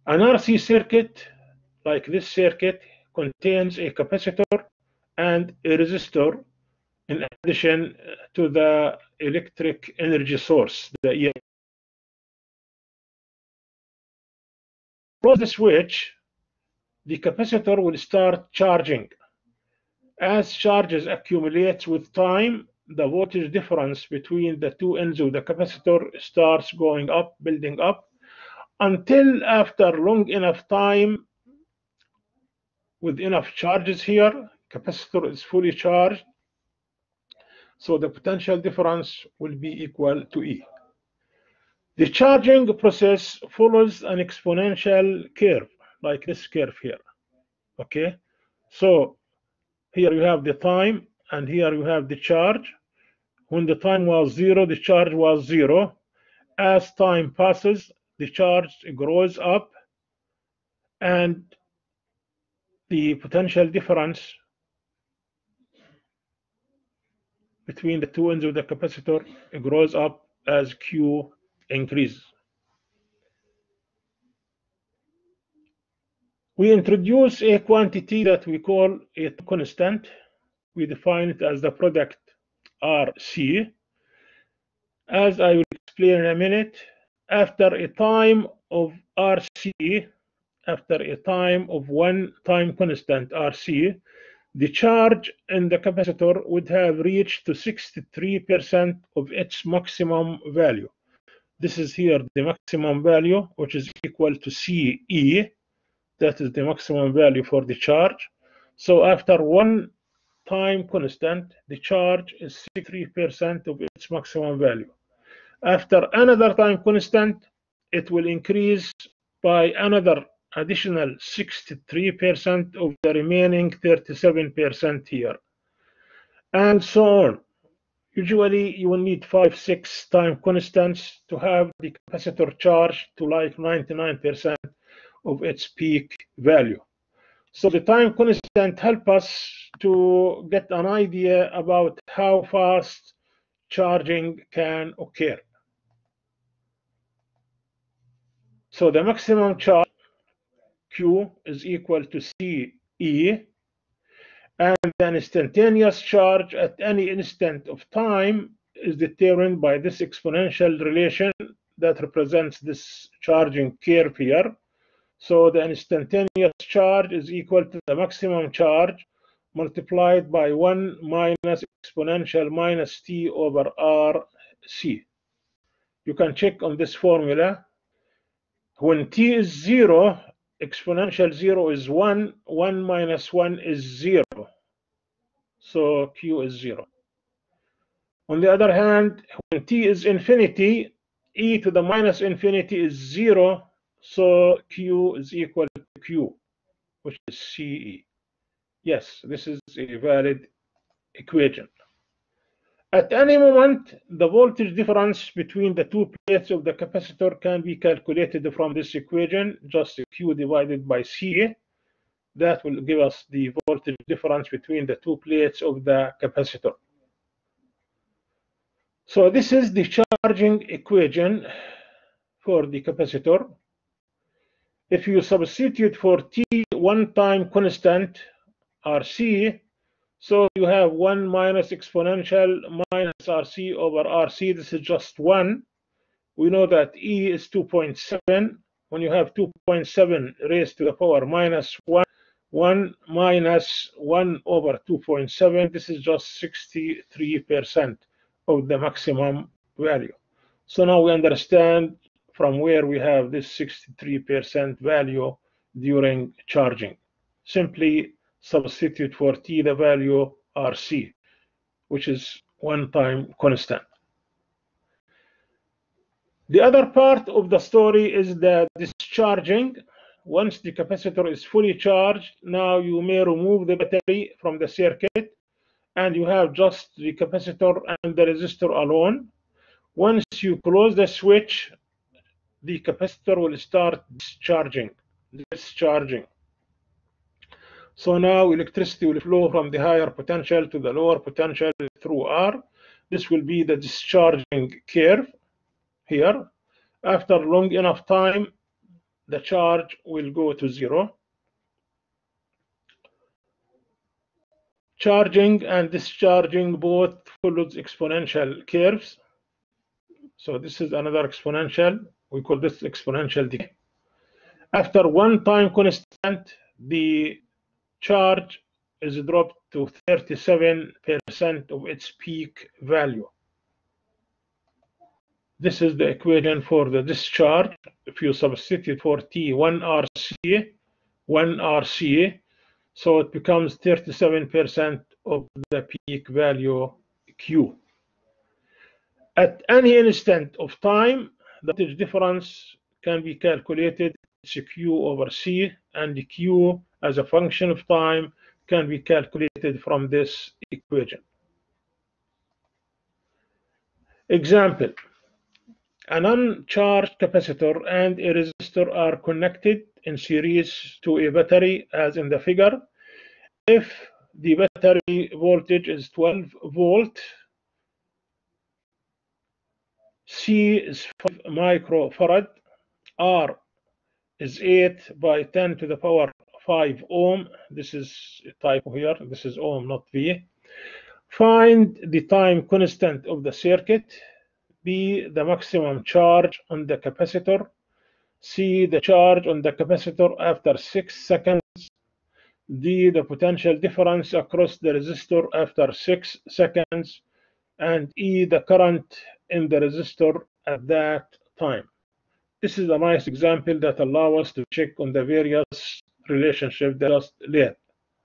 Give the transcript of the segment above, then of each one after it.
An RC circuit, like this circuit, contains a capacitor and a resistor in addition to the electric energy source, the EMF. Close the switch, the capacitor will start charging. As charges accumulate with time, the voltage difference between the two ends of the capacitor starts going up, building up, until after long enough time, with enough charges here, capacitor is fully charged, so the potential difference will be equal to E. The charging process follows an exponential curve, like this curve here. Okay, so here you have the time, and here you have the charge. When the time was 0, the charge was 0. As time passes, the charge grows up, and the potential difference between the two ends of the capacitor grows up as Q increases. We introduce a quantity that we call a constant. We define it as the product RC. As I will explain in a minute, after a time of RC, after a time of one time constant RC, the charge in the capacitor would have reached to 63% of its maximum value. This is here the maximum value, which is equal to CE. That is the maximum value for the charge. So after one time constant, the charge is 63% of its maximum value. After another time constant, it will increase by another additional 63% of the remaining 37% here, and so on. Usually you will need 5-6 time constants to have the capacitor charged to like 99% of its peak value. So the time constant help us to get an idea about how fast charging can occur. So the maximum charge Q is equal to CE, and the instantaneous charge at any instant of time is determined by this exponential relation that represents this charging curve here. So the instantaneous charge is equal to the maximum charge multiplied by 1 minus exponential minus T over RC. You can check on this formula. When T is 0, exponential 0 is 1, 1 minus 1 is 0. So Q is 0. On the other hand, when T is infinity, e to the minus infinity is 0. So Q is equal to Q, which is CE. Yes, this is a valid equation. At any moment, the voltage difference between the two plates of the capacitor can be calculated from this equation, just Q divided by C. That will give us the voltage difference between the two plates of the capacitor. So this is the charging equation for the capacitor. If you substitute for T one time constant RC, so you have 1 minus exponential minus RC over RC. This is just 1. We know that E is 2.7. When you have 2.7 raised to the power minus 1, 1 minus 1 over 2.7, this is just 63% of the maximum value. So now we understand from where we have this 63% value during charging. Simply substitute for T the value RC, which is one time constant. The other part of the story is the discharging. Once the capacitor is fully charged, now you may remove the battery from the circuit, and you have just the capacitor and the resistor alone. Once you close the switch, the capacitor will start discharging. So now electricity will flow from the higher potential to the lower potential through R. This will be the discharging curve here. After long enough time, the charge will go to 0. Charging and discharging both follows exponential curves. So this is another exponential. We call this exponential decay. After one time constant, the charge is dropped to 37% of its peak value. This is the equation for the discharge. If you substitute for T 1RC, so it becomes 37% of the peak value Q. At any instant of time, the voltage difference can be calculated. It's Q over C, and the Q as a function of time can be calculated from this equation. Example: an uncharged capacitor and a resistor are connected in series to a battery as in the figure. If the battery voltage is 12 volt, C is 5 microfarad, R is 8 by 10 to the power 5 ohm. This is a typo here. This is ohm, not V. Find the time constant of the circuit. B, the maximum charge on the capacitor. C, the charge on the capacitor after 6 seconds. D, the potential difference across the resistor after 6 seconds. And E, the current in the resistor at that time. This is a nice example that allows us to check on the various relationships that I just laid.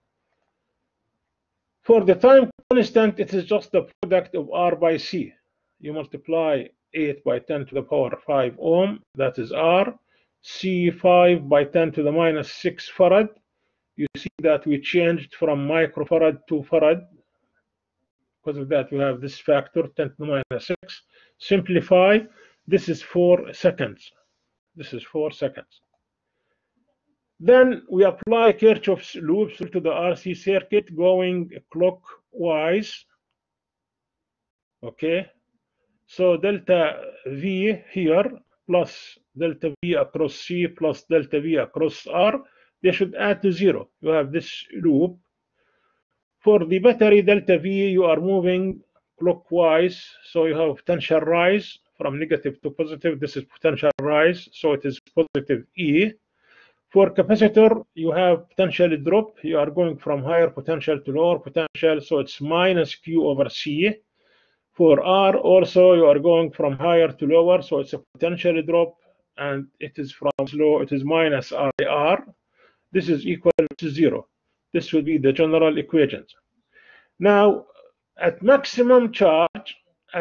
For the time constant, it is just the product of R by C. You multiply 8 by 10 to the power 5 ohm, that is R. C 5 by 10 to the minus 6 farad. You see that we changed from microfarad to farad. Because of that, we have this factor, 10 to the minus 6. Simplify, this is 4 seconds. This is 4 seconds. Then we apply Kirchhoff's loops to the RC circuit going clockwise. Okay, so delta V here plus delta V across C plus delta V across R, they should add to 0. You have this loop. For the battery delta V, you are moving clockwise, so you have potential rise from negative to positive. This is potential rise, so it is positive E. For capacitor, you have potential drop. You are going from higher potential to lower potential, so it's minus Q over C. For R, also, you are going from higher to lower, so it's a potential drop, and it is from low, it is minus IR. This is equal to 0. This will be the general equations. Now, at maximum charge,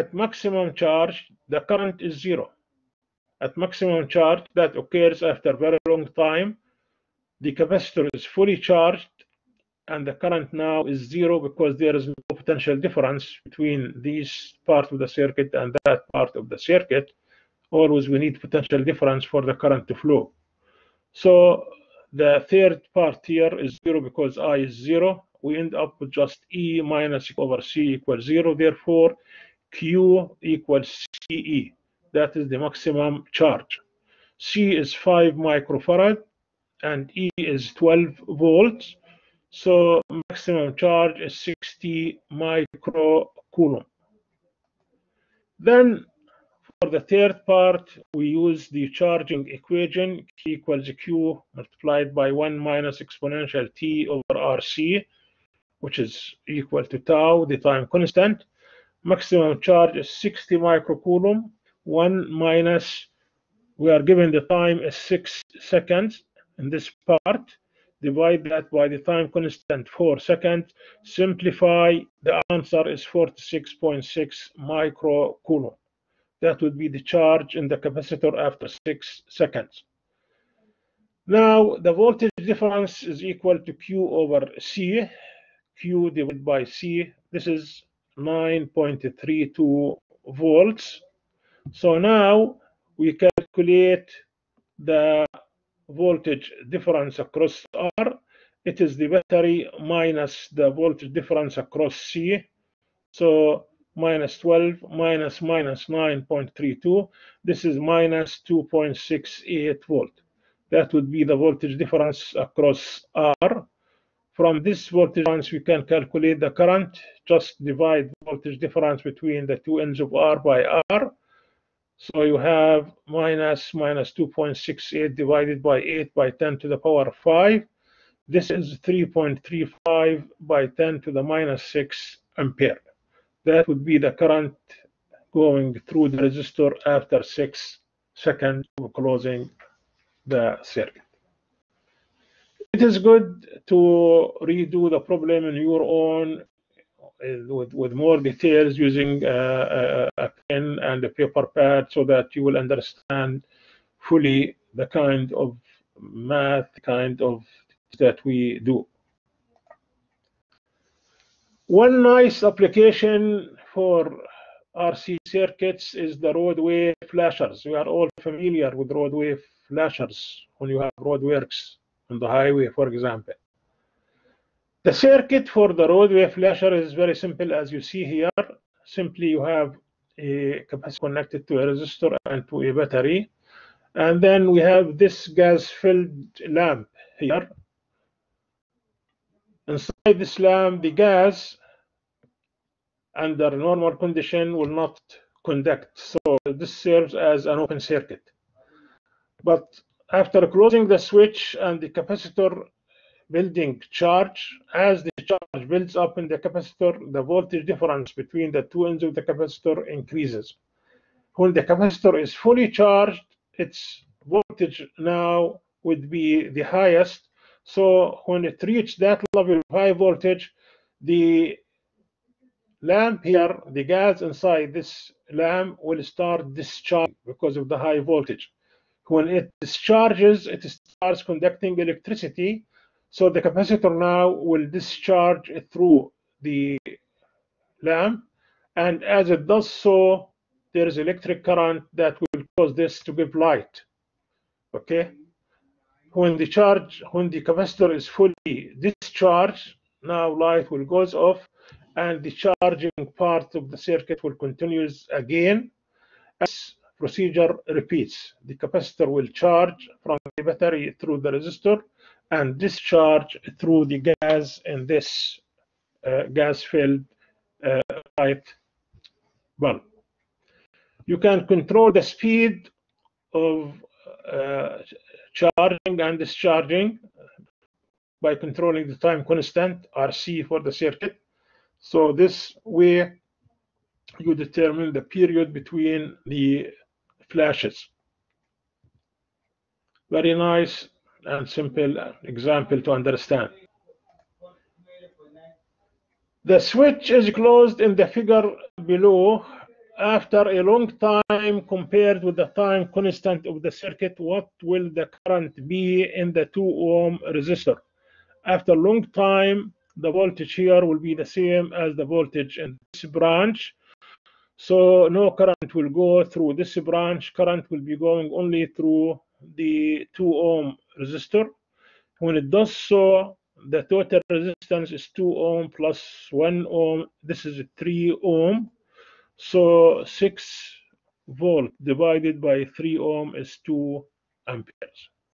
the current is 0. At maximum charge, that occurs after a very long time, the capacitor is fully charged, and the current now is 0 because there is no potential difference between this part of the circuit and that part of the circuit. Always we need potential difference for the current to flow. So the third part here is 0 because I is 0. We end up with just E minus over C equals 0. Therefore, Q equals CE. That is the maximum charge. C is 5 microfarad and E is 12 volts. So maximum charge is 60 microcoulomb. Then for the third part, we use the charging equation, Q equals Q multiplied by 1 minus exponential T over RC, which is equal to tau, the time constant. Maximum charge is 60 microcoulomb. 1 minus, we are given the time is 6 seconds in this part. Divide that by the time constant 4 seconds. Simplify, the answer is 46.6 microcoulomb. That would be the charge in the capacitor after 6 seconds. Now, the voltage difference is equal to Q over C. Q divided by C. This is 9.32 volts. So now we calculate the voltage difference across R. It is the battery minus the voltage difference across C. So minus 12 minus 9.32. This is minus 2.68 volt. That would be the voltage difference across R. From this voltage difference, we can calculate the current. Just divide voltage difference between the two ends of R by R. So you have minus 2.68 divided by 8 by 10 to the power 5. This is 3.35 by 10 to the minus 6 ampere. That would be the current going through the resistor after 6 seconds of closing the circuit. It is good to redo the problem in your own with more details using a pen and a paper pad so that you will understand fully the kind of math that we do. One nice application for RC circuits is the roadway flashers. We are all familiar with roadway flashers when you have roadworks on the highway, for example. The circuit for the roadway flasher is very simple, as you see here. Simply you have a capacitor connected to a resistor and to a battery. And then we have this gas-filled lamp here. Inside this lamp, the gas under normal condition will not conduct. So this serves as an open circuit. But after closing the switch and the capacitor building charge, as the charge builds up in the capacitor, the voltage difference between the two ends of the capacitor increases. When the capacitor is fully charged, its voltage now would be the highest. So when it reaches that level of high voltage, the lamp here, the gas inside this lamp will start discharging because of the high voltage. When it discharges, it starts conducting electricity. So the capacitor now will discharge through the lamp, and as it does so, there is electric current that will cause this to give light. Okay? When the capacitor is fully discharged, now light will goes off, and the charging part of the circuit will continue again. As procedure repeats, the capacitor will charge from the battery through the resistor and discharge through the gas in this gas-filled light bulb. You can control the speed of charging and discharging by controlling the time constant, RC, for the circuit. So this way you determine the period between the flashes. Very nice and simple example to understand. The switch is closed in the figure below. After a long time compared with the time constant of the circuit, what will the current be in the 2 ohm resistor? After a long time, the voltage here will be the same as the voltage in this branch. So no current will go through this branch. Current will be going only through the 2 ohm resistor. When it does so, the total resistance is 2 ohm plus 1 ohm. This is 3 ohm. So 6 volt divided by 3 ohm is 2 amperes.